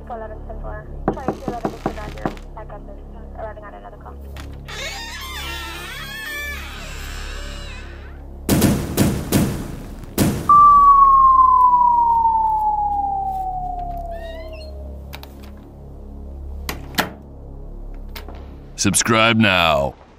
11-10-4. Sorry, 211 disregard your backup is arriving on another call. Subscribe now.